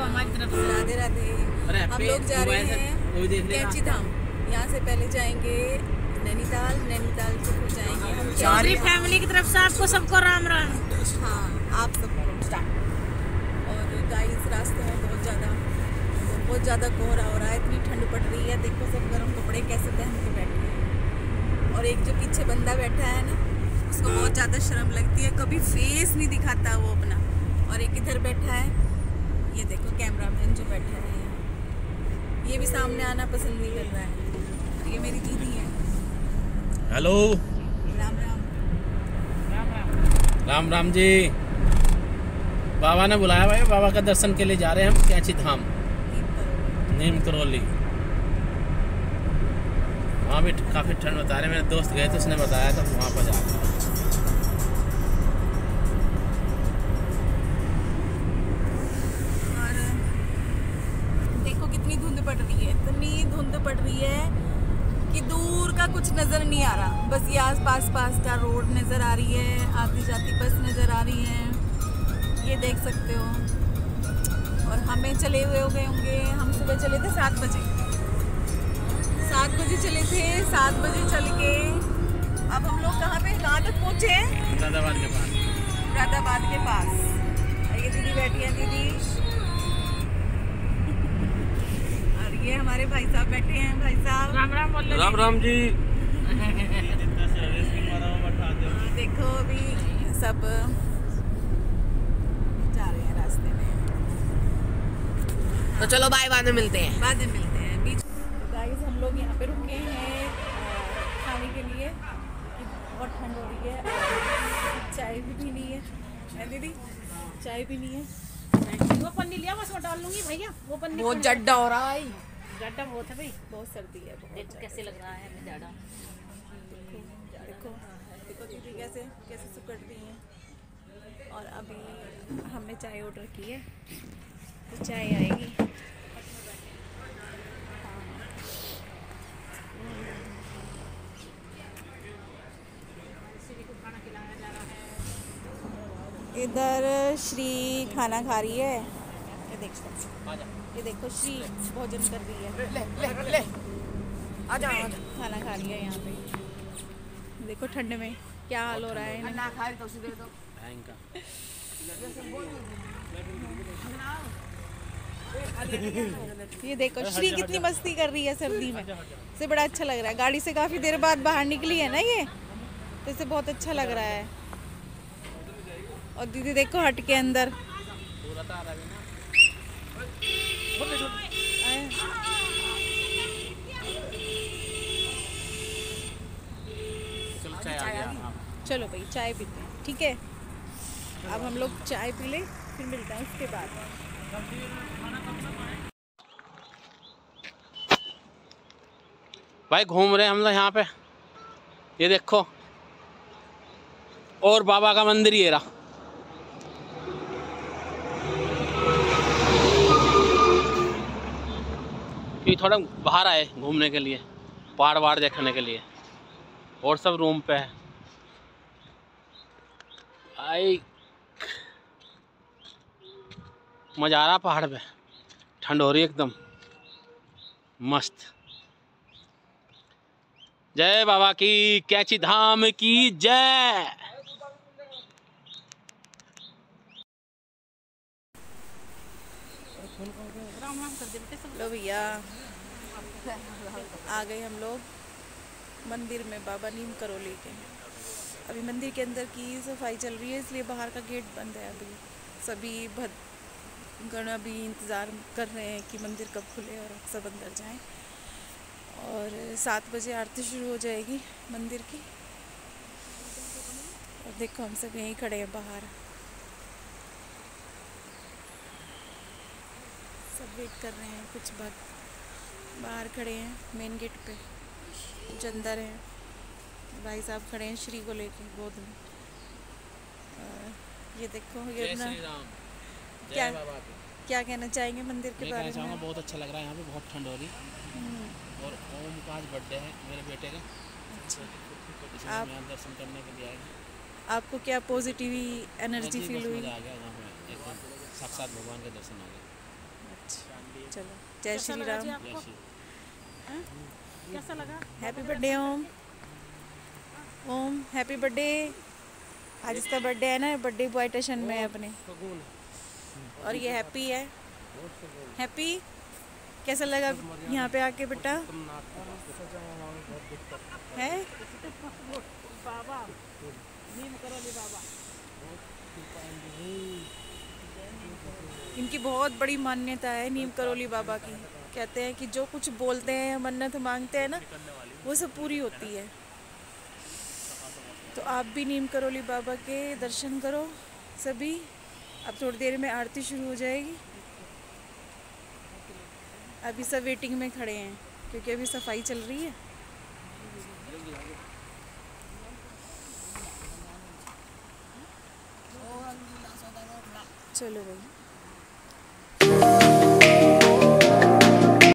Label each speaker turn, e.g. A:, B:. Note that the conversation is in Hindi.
A: सबको हमारी तरफ से राधे राधे। हम लोग जा रहे हैं कैंची धाम। यहाँ से पहले जाएंगे नैनीताल, नैनीताल से फिर जाएंगे हम चौधरी फैमिली की तरफ से आपको सबको राम राम। हाँ, आप सबको स्टार्ट। और गाइस रास्ते में बहुत ज़्यादा कोहरा हो रहा है, इतनी ठंड पड़ रही है। देखो सब गर्म कपड़े कैसे पहन के बैठे हैं। और एक जो पीछे बंदा बैठा है ना, उसको बहुत ज़्यादा शर्म लगती है, कभी फेस नहीं दिखाता वो अपना। और एक इधर बैठा है, ये देखो कैमरामैन जो बैठा है, ये भी सामने आना पसंद नहीं कर रहा है। ये मेरी दीदी है।
B: हेलो,
A: राम राम।
B: राम राम जी। बाबा ने बुलाया भाई, बाबा का दर्शन के लिए जा रहे हैं हम कैंची धाम, नीम करौली। वहाँ भी काफ़ी ठंड बता रहे, मेरे दोस्त गए थे, उसने बताया था वहाँ पर जा रहे हैं।
A: और देखो कितनी धुंध पड़ रही है, इतनी धुंध पड़ रही है कि दूर का कुछ नज़र नहीं आ रहा। बस ये आस पास का रोड नज़र आ रही है, आती जाती बस नज़र आ रही है, ये देख सकते हो। और हमें चले हुए हो गए होंगे, हम सुबह चले थे 7 बजे चले थे। 7 बजे चल के अब हम लोग कहाँ तक पहुँचे हैं?
B: मुरादाबाद के पास।
A: मुरादाबाद के पास। ये दीदी बैठी है, दीदी। और ये हमारे भाई साहब बैठे हैं। भाई साहब राम राम बोल।
B: राम राम जी।
A: देखो अभी सब जा रहे हैं रास्ते में,
C: तो चलो बाय, बाद में मिलते हैं।
A: बीच। तो गाइस हम लोग यहाँ पे रुके हैं खाने के लिए। बहुत ठंड हो रही है, चाय भी पीनी है दीदी, चाय पीनी है। वो पन्नी लिया, बस मैं डाल लूंगी भैया। वो पन्नी
C: बहुत जड्डा हो रहा है,
A: जड्डा बहुत है भाई, बहुत सर्दी है।
C: देखो कैसे लग रहा है ज़्यादा।
A: देखो दीदी कैसे सुकड़ रही हैं। और अभी हमने चाय ऑर्डर की है, तो चाय आएगी। इधर श्री खाना खा रही है, ये देखो श्री भोजन कर रही है।
C: ले आजा।
A: खाना खा रही है यहाँ पे। देखो ठंड में क्या हाल हो रहा है।
C: ना खाए तो सीधे तो
A: ये देखो श्री कितनी मस्ती कर रही है सर्दी में, से बड़ा अच्छा लग रहा है। गाड़ी से काफी देर बाद बाहर निकली है ना ये, तो इसे बहुत अच्छा लग रहा है। और दीदी देखो हट के अंदर। चलो भाई चाय पीते हैं, ठीक है। अब हम लोग चाय पी ले, फिर मिलते हैं उसके बाद।
B: भाई घूम रहे हैं हम लोग यहाँ पे, ये देखो। और बाबा का मंदिर ये रहा। कि थोड़ा बाहर आए घूमने के लिए, पहाड़ वहाड़ देखने के लिए, और सब रूम पे है। आई मजा आ रहा पहाड़ पे, ठंड हो रही है एकदम मस्त। जय बाबा की, कैंची धाम की जय।
A: लो भैया आ गए हम लोग मंदिर में, बाबा नीम करौली के। अभी मंदिर के अंदर की सफाई चल रही है, इसलिए बाहर का गेट बंद है। अभी सभी भक्तगण अभी इंतज़ार कर रहे हैं कि मंदिर कब खुले और सब अंदर जाएं। और 7 बजे आरती शुरू हो जाएगी मंदिर की। और देखो हम सब यहीं खड़े हैं बाहर, सब वेट कर रहे हैं। कुछ भक्त बाहर खड़े हैं मेन गेट पे, कुछ अंदर हैं। भाई साहब खड़े हैं श्री को लेके गोद में। ये देखो ये अपना क्या कहना चाहेंगे मंदिर के बारे में?
B: बहुत अच्छा लग रहा है यहाँ पे, बहुत ठंड हो रही। और ओम का आज बर्थडे है मेरे बेटे का। अच्छा, आप यहाँ दर्शन करने के लिए आए।
A: आपको क्या पॉजिटिव एनर्जी फील हुई?
B: आ गया यहाँ पे, एकदम साक्षात भगवान के दर्शन हो गए।
A: चलो, जय श्री राम।
C: कैसा लगा?
A: Happy birthday Om. Om happy birthday. आज इसका बर्थडे है ना, बर्थडे बॉय स्टेशन में है अपने। और ये हैप्पी है। हैप्पी कैसा लगा यहाँ पे आके बेटा? है
C: बाबा नीम करोली बाबा।
A: इनकी बहुत बड़ी मान्यता है नीम करोली बाबा की। कहते हैं कि जो कुछ बोलते हैं, मन्नत मांगते हैं ना, वो सब पूरी होती है। तो आप भी नीम करोली बाबा के दर्शन करो सभी। अब थोड़ी देर में आरती शुरू हो जाएगी। अभी सब वेटिंग में खड़े हैं क्योंकि अभी सफाई चल रही है। चलो भाई।